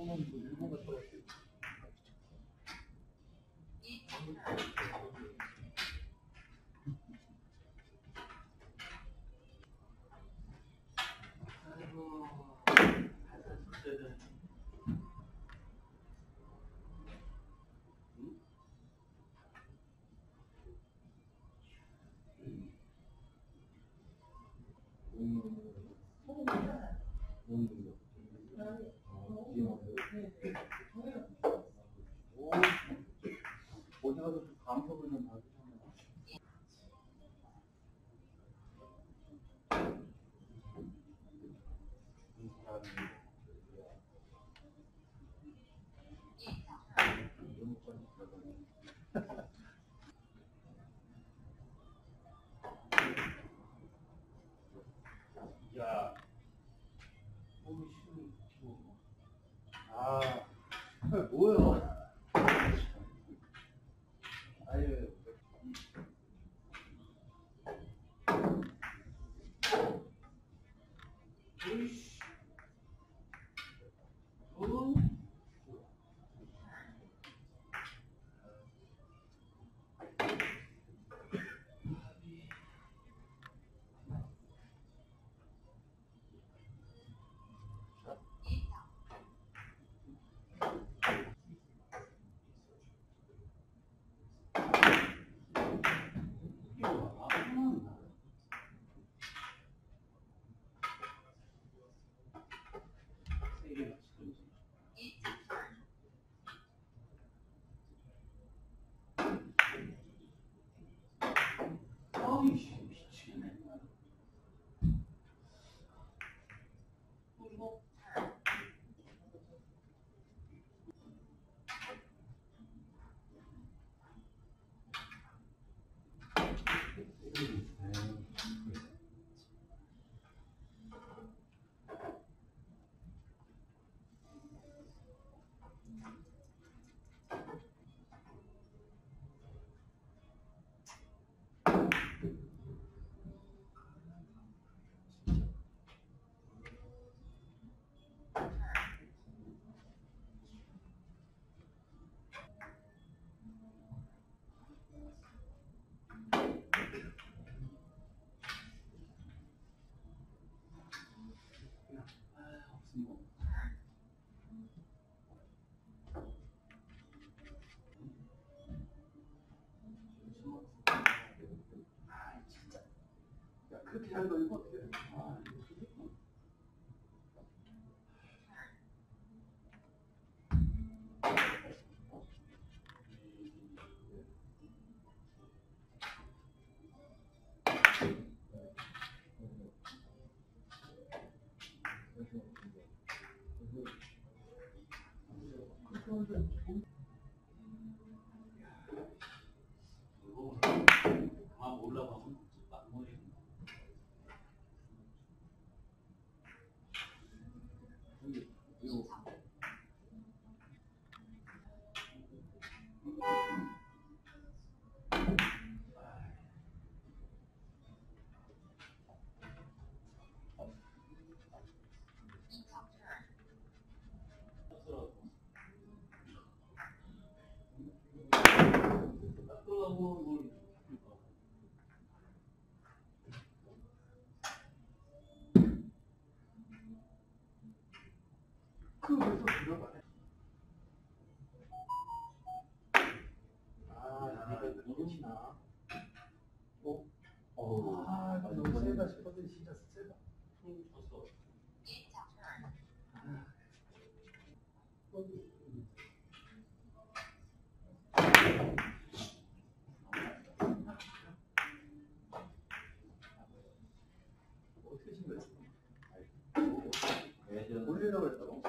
일본 갔다 왔어요. 어디 가서 좀 감성을 좀 받으셨나요? 야, 몸이 쉬운 아, 뭐요? 아유, 으이씨, 아이씨, 미치겠네. 그리고 그렇게 잘 놀고 어떻게 해? 그만 올라가면 그래서 들어가네. 모르시나? 너무 세다 싶었더니 진짜 세다. 어떻게 친 거야? 올리려고 했다고?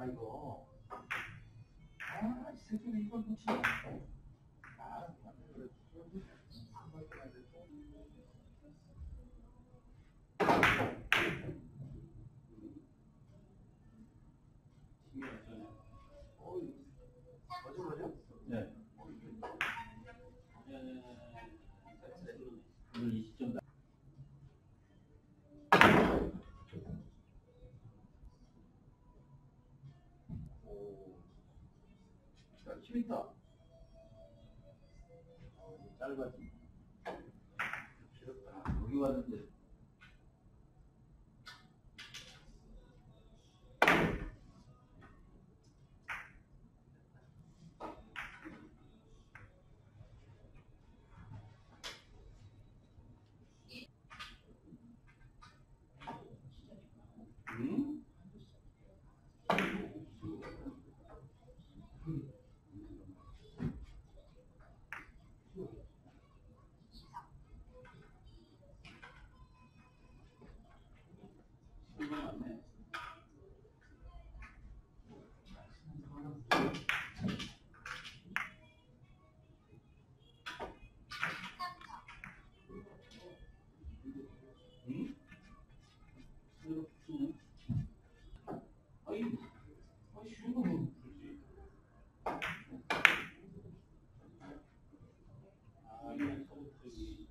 야 이거. 아, 이 새끼는 이걸 붙이네. 아, 그래. 거죠? 네. 오늘 20점. 오. 야, 힘 있다. 짧아지. 여기 왔는데. 응? 이거 맞네. 응? 이렇게. 아이, 쉬운 거 뭐. 아, 이거 서부터기.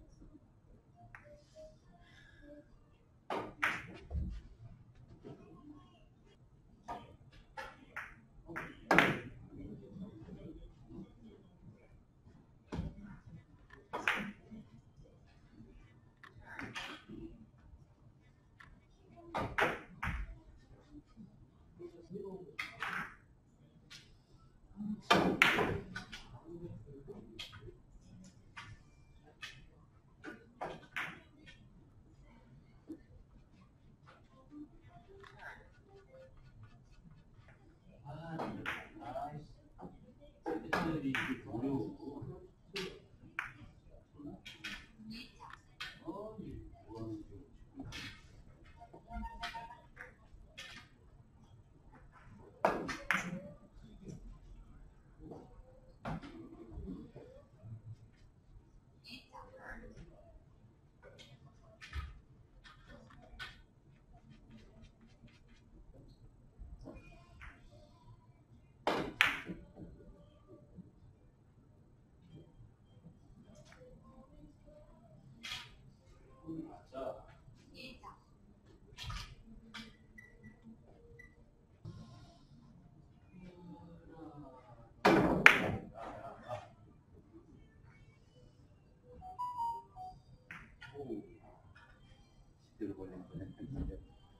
애들이 이렇게 어려워. 뭐하는 지 맞아. 오. 시대로 걸린 거네.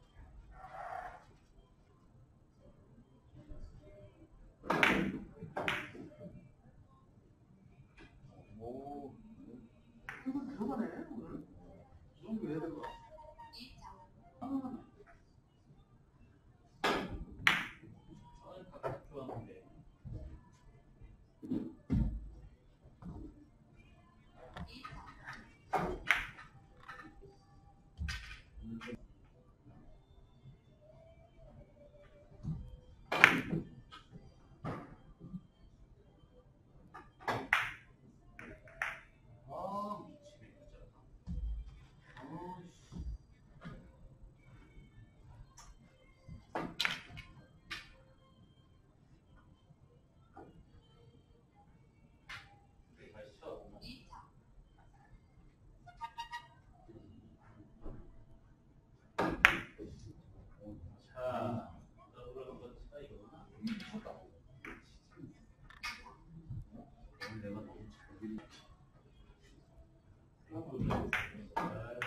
오. 이거 들어가네, 오늘. 이 정도 해야 될 거야. 아. 각각 좋아하는데. 아, 미치겠네, 진짜. 아, 씨. 다시 쳐. 자, 더블로 한번 차 이거구나. 미쳤다. 오늘 내가 너무 잘 들리. 생각보다 잘.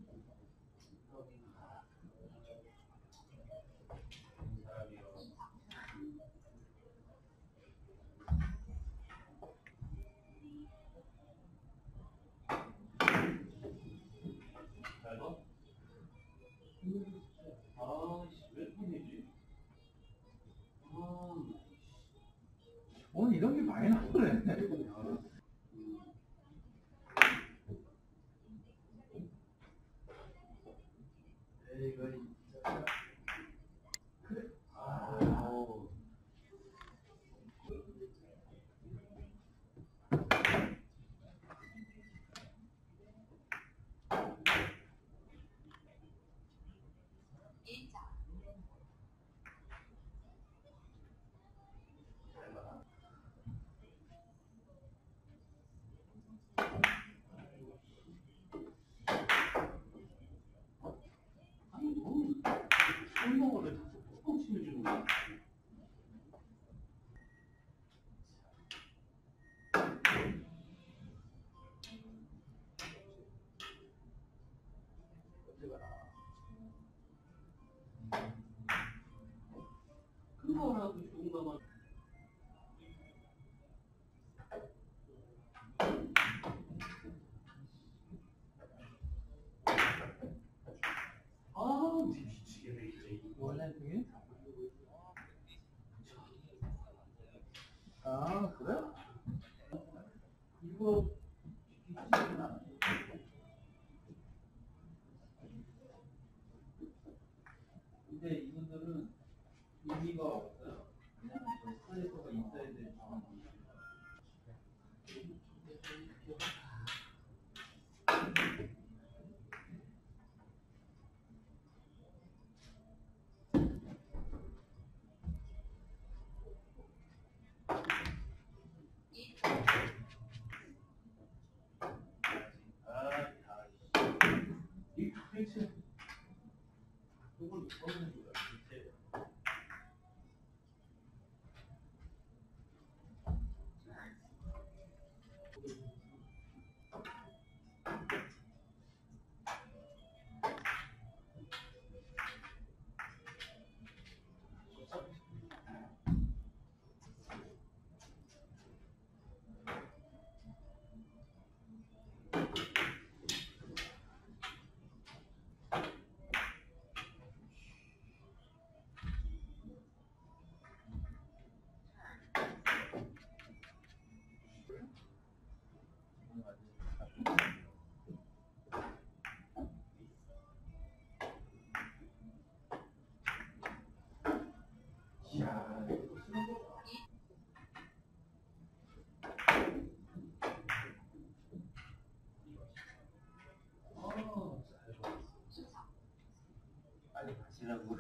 사람이요. 잘 봐. 아씨, 왜 폰이지? 아, 오늘 이런 게 많이 나오네. 에이, 이거 진짜. 그래. 아, 오. 큰 거라도 좋은 거만. 아, 미치겠네 이제. 원래 그게? 아, 그래? 이거 기술이나 근데 이분들은 의미가 없어요. 그냥 스트레스가 있어야 될 상황이에요. 이 도대체 그걸 어느 거야 대체. 이야, 이거 쓰는 거. 빨리 가시라고.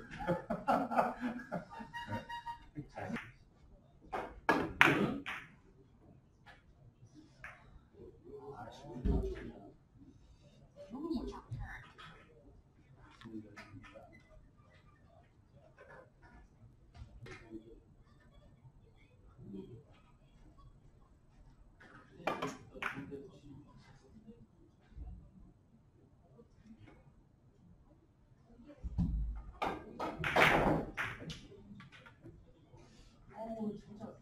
어우, 진짜.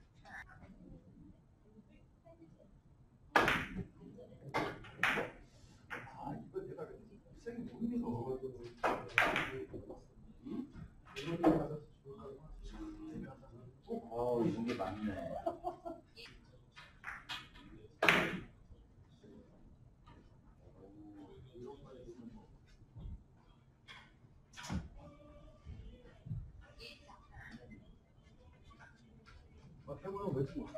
아, 이거 내가 세게 못 믿어. 응? 이거 가서 이런 게 많네. 해보려고 왜 쓰고?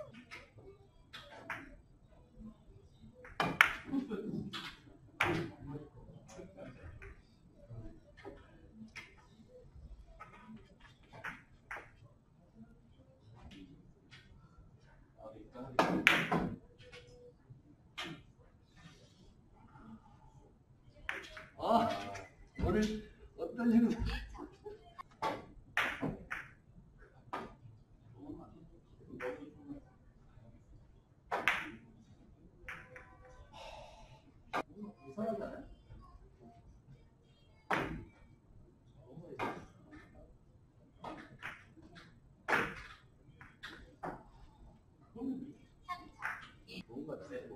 아, 오늘 어떤 식으로? 이상하다. 뭔가 세.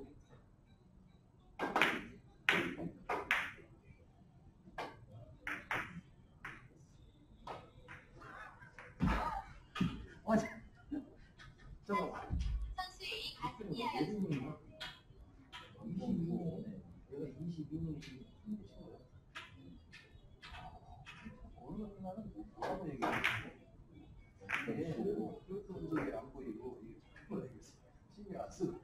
잠깐만. 선수의 가슴 내가 이하여 22년이 힘드신 거야. 어느 날은 뭐라고 얘기했는데 그렇게 분들이 안 보이고 이게 신경 안 쓰고